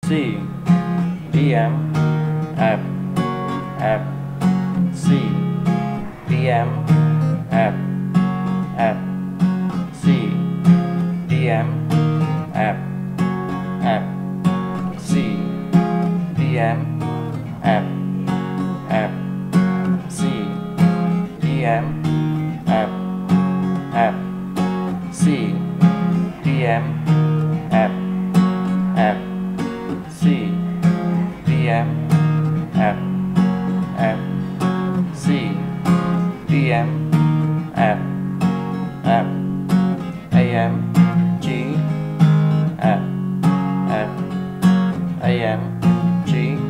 C, D, M, F, F, C, D, M, F, F, C, D, M, F, F, C, D, M, F, F, C, D, M, F, F, C, D, M, F, F, C, D, M, F, F, C, D, M, F, F, A, M, G, F, F, A, M, G,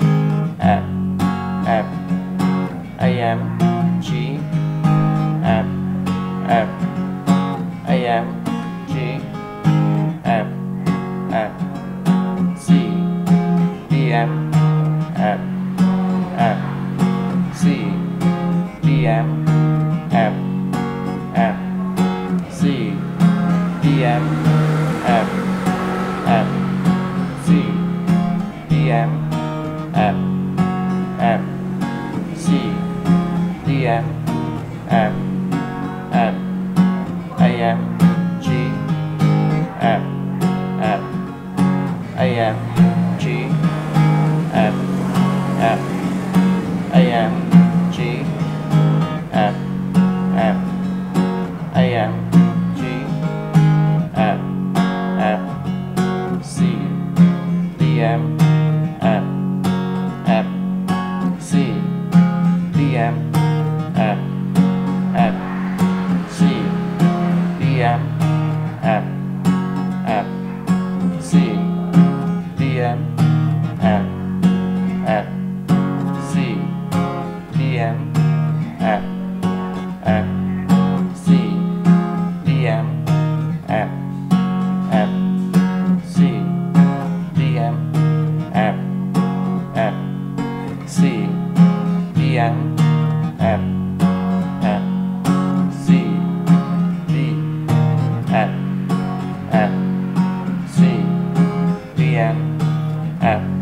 F, F, A, M, G, F, F, A, M, G, F, F, C, D, M, F, F, C, D, M, F, F, C, D, M, F, F, C, D, M, F, F, C, D, M, F, F, A, M, G, F, F, A, M, G, F, F, A, M, G, F, F, A, M, G, F, F, C, D, M, F, F, C, D, M, F, F, C, D, M, F, F, C, D, M, F, F, C, D, M, F, F, C, D, M, F, F, C, D, M, F, F, C, D, M, F, F, C, D, F, F, C, D, M, F,